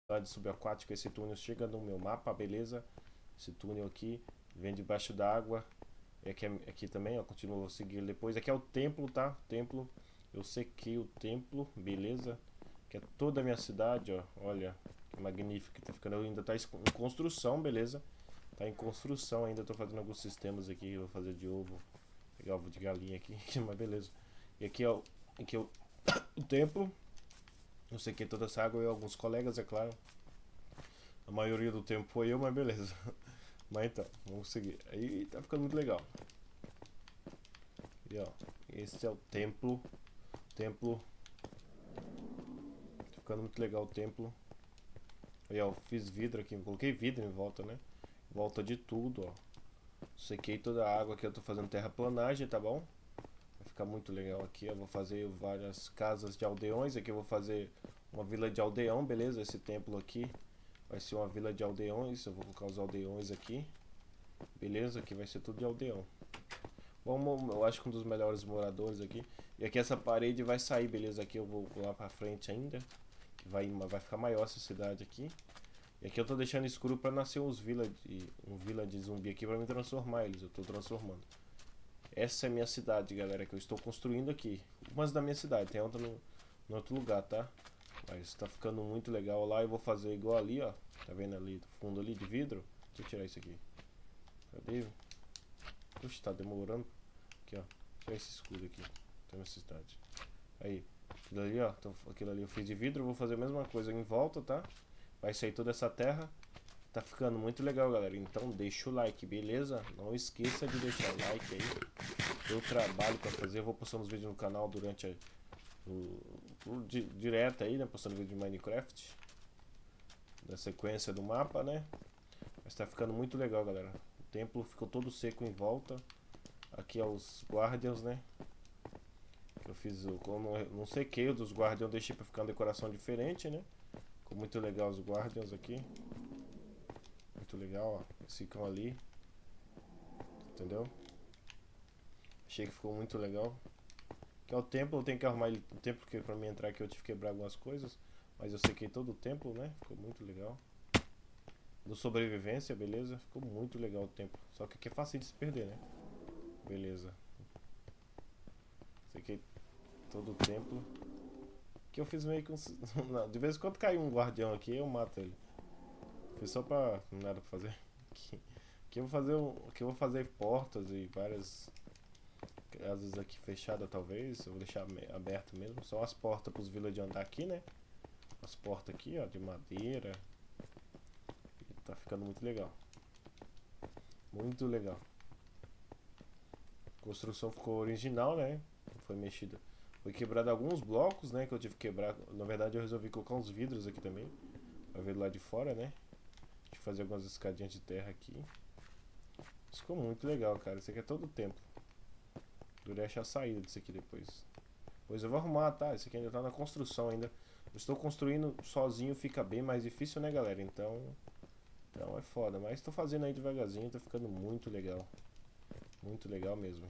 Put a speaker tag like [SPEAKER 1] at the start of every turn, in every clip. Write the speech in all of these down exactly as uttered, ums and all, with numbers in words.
[SPEAKER 1] subaquática. Esse túnel chega no meu mapa, beleza? Esse túnel aqui vem debaixo d'água. Aqui, aqui também, ó, continuo a seguir depois. Aqui é o templo, tá? Templo. Eu sequei o templo, beleza? Que é toda a minha cidade, ó. Olha, que magnífico. Tá ficando, ainda tá em construção, beleza? Tá em construção ainda. Tô fazendo alguns sistemas aqui. Eu vou fazer de ovo. Pegar ovo de galinha aqui, mas beleza. E aqui, ó. Aqui é o, o templo. Eu sequei toda essa água e alguns colegas, é claro. A maioria do tempo foi eu, mas beleza. Mas então, vamos seguir. Aí tá ficando muito legal. E ó, esse é o templo. Templo. Tá ficando muito legal o templo. Aí ó, fiz vidro aqui, coloquei vidro em volta, né? Em volta de tudo, ó. Sequei toda a água aqui, eu tô fazendo terraplanagem, tá bom? Vai ficar muito legal aqui. Eu vou fazer várias casas de aldeões. Aqui eu vou fazer uma vila de aldeão, beleza? Esse templo aqui vai ser uma vila de aldeões. Eu vou colocar os aldeões aqui. Beleza? Aqui vai ser tudo de aldeão. Vamos, eu acho que um dos melhores moradores aqui. E aqui essa parede vai sair, beleza? Aqui eu vou lá pra frente ainda. Que vai, vai ficar maior essa cidade aqui. E aqui eu tô deixando escuro pra nascer uns village, um village zumbi aqui pra me transformar eles. Eu tô transformando. Essa é a minha cidade, galera, que eu estou construindo aqui. Umas da minha cidade, tem outra no, no outro lugar, tá? Mas tá ficando muito legal lá. Eu vou fazer igual ali, ó. Tá vendo ali, do fundo ali de vidro? Deixa eu tirar isso aqui. Cadê? Puxa, tá demorando. Aqui, ó. Tirar esse escudo aqui. Tem necessidade. Aí, aquilo ali, ó. Então, aquilo ali eu fiz de vidro. Eu vou fazer a mesma coisa em volta, tá? Vai sair toda essa terra. Tá ficando muito legal, galera. Então deixa o like, beleza? Não esqueça de deixar o like aí. Eu trabalho pra fazer. Eu vou postando os vídeos no canal durante a, o, o, di, direto aí, né? Postando vídeo de Minecraft. Da sequência do mapa, né? Mas tá ficando muito legal, galera. O templo ficou todo seco em volta. Aqui é os Guardians, né? Eu fiz o. Como não sequei o dos Guardians, eu deixei pra ficar uma decoração diferente, né? Ficou muito legal os Guardians aqui. Muito legal, ó. Eles ficam ali. Entendeu? Achei que ficou muito legal. Que é o templo, eu tenho que arrumar ele, o templo, que pra mim entrar aqui eu tive que quebrar algumas coisas. Mas eu sequei todo o templo, né? Ficou muito legal. Do sobrevivência, beleza? Ficou muito legal o templo. Só que aqui é fácil de se perder, né? Beleza. Sequei todo o templo. Que eu fiz meio que um... Não, de vez em quando cai um guardião aqui, eu mato ele. Foi só pra... Não nada pra fazer. Aqui, aqui eu vou fazer um... Aqui eu vou fazer portas e várias... Casas aqui fechadas talvez. Eu vou deixar aberto mesmo. Só as portas pros villagers andar aqui, né? As portas aqui, ó, de madeira. E tá ficando muito legal. Muito legal. A construção ficou original, né? Foi mexida. Foi quebrado alguns blocos, né? Que eu tive que quebrar. Na verdade eu resolvi colocar uns vidros aqui também. Pra ver lá de fora, né? Deixa eu fazer algumas escadinhas de terra aqui. Isso ficou muito legal, cara. Isso aqui é todo o tempo. Durei achar a saída disso aqui depois. Pois eu vou arrumar, tá? Isso aqui ainda tá na construção ainda. Eu estou construindo sozinho, fica bem mais difícil, né, galera? Então... Então é foda. Mas tô fazendo aí devagarzinho, tá ficando muito legal. Muito legal mesmo.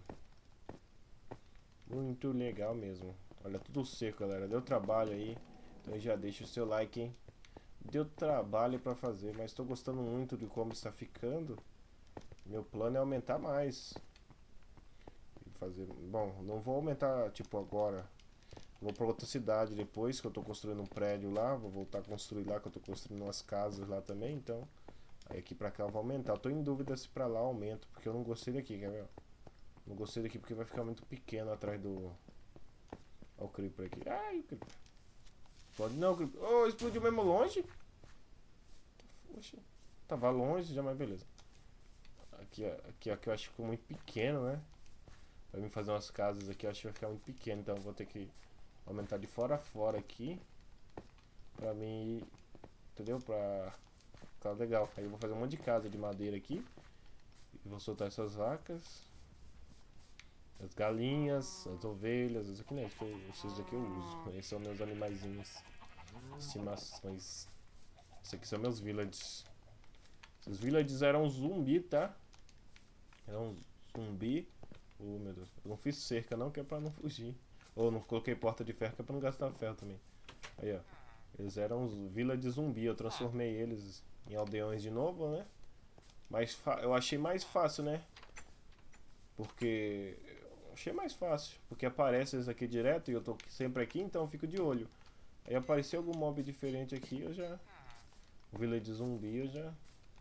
[SPEAKER 1] Muito legal mesmo. Olha, tudo seco, galera. Deu trabalho aí. Então já deixa o seu like, hein? Deu trabalho pra fazer, mas tô gostando muito de como está ficando. Meu plano é aumentar mais. Fazer... Bom, não vou aumentar, tipo, agora. Vou pra outra cidade depois, que eu tô construindo um prédio lá. Vou voltar a construir lá, que eu tô construindo umas casas lá também, então... Aí aqui pra cá eu vou aumentar. Eu tô em dúvida se pra lá eu aumento, porque eu não gostei daqui, quer ver? Não gostei daqui porque vai ficar muito pequeno atrás do... Olha o Creeper aqui. Ai, o Creeper. Pode não, Creeper. Oh, explodiu mesmo longe? Poxa. Tava longe já, mas beleza. Aqui, aqui, aqui eu acho que ficou muito pequeno, né? Pra mim fazer umas casas aqui, eu acho que vai ficar muito pequeno. Então eu vou ter que aumentar de fora a fora aqui. Pra mim... Entendeu? Pra... Ficar legal. Aí eu vou fazer um monte de casa de madeira aqui. E vou soltar essas vacas. As galinhas, as ovelhas, isso aqui, né? Esses aqui eu uso. Esses são meus animaizinhos. Estimações. Esses aqui são meus villages. Esses villages eram zumbi, tá? Eram zumbi. Oh, meu Deus. Eu não fiz cerca não, que é pra não fugir. Ou oh, não coloquei porta de ferro, que é pra não gastar ferro também. Aí, ó. Eles eram os vila de zumbi. Eu transformei eles em aldeões de novo, né? Mas eu achei mais fácil, né? Porque... Eu achei mais fácil. Porque aparece eles aqui direto e eu tô sempre aqui, então eu fico de olho. Aí apareceu algum mob diferente aqui, eu já... O vila de zumbi eu já...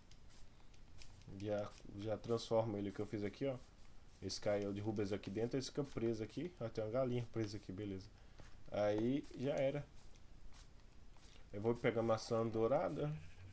[SPEAKER 1] Já, já transformo ele, que eu fiz aqui, ó. Esse cara, eu derrubo eles aqui dentro, eles ficam presos aqui. Ah, tem uma galinha presa aqui, beleza. Aí já era. Eu vou pegar maçã dourada.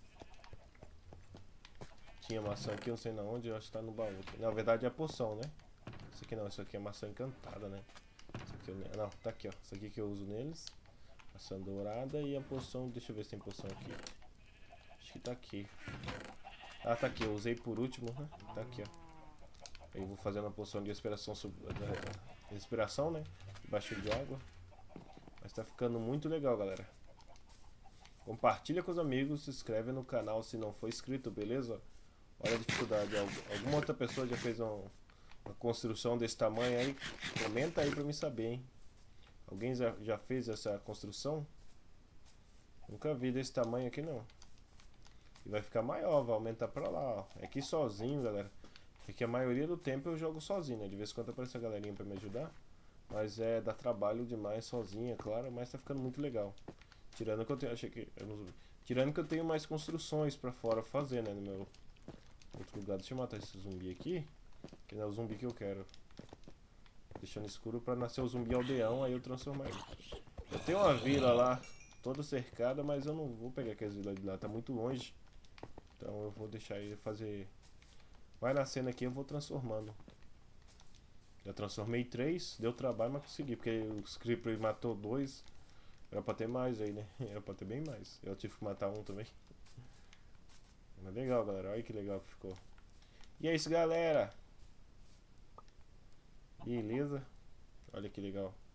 [SPEAKER 1] Tinha maçã aqui, não sei na onde, eu acho que tá no baú. Na verdade é a poção, né? Isso aqui não, isso aqui é maçã encantada, né? Isso aqui eu, não, tá aqui, ó. Isso aqui que eu uso neles. Maçã dourada e a poção. Deixa eu ver se tem poção aqui. Acho que tá aqui. Ah, tá aqui, eu usei por último, né? Tá aqui, ó. Aí eu vou fazendo a poção de respiração, respiração, né? Debaixo de água. Mas tá ficando muito legal, galera. Compartilha com os amigos, se inscreve no canal se não for inscrito, beleza? Olha a dificuldade. Alguma outra pessoa já fez um, uma construção desse tamanho aí? Comenta aí pra mim saber, hein? Alguém já, já fez essa construção? Nunca vi desse tamanho aqui, não. E vai ficar maior, vai aumentar pra lá, ó. É aqui sozinho, galera. Porque a maioria do tempo eu jogo sozinho, né? De vez em quando aparece a galerinha pra me ajudar. Mas é, dá trabalho demais sozinho, é claro. Mas tá ficando muito legal. Tirando que eu tenho... Achei que... Eu não, tirando que eu tenho mais construções pra fora fazer, né? No meu outro lugar. Deixa eu matar esse zumbi aqui. Que não é o zumbi que eu quero. Deixando escuro pra nascer o zumbi aldeão. Aí eu transformar ele. Eu tenho uma vila lá, toda cercada. Mas eu não vou pegar aquelas vilas de lá. Tá muito longe. Então eu vou deixar ele fazer... Vai nascendo aqui, eu vou transformando. Já transformei três, deu trabalho, mas consegui. Porque o Creeper matou dois. Era pra ter mais aí, né? Era pra ter bem mais. Eu tive que matar um também. Mas legal, galera. Olha que legal que ficou. E é isso, galera. Beleza? Olha que legal.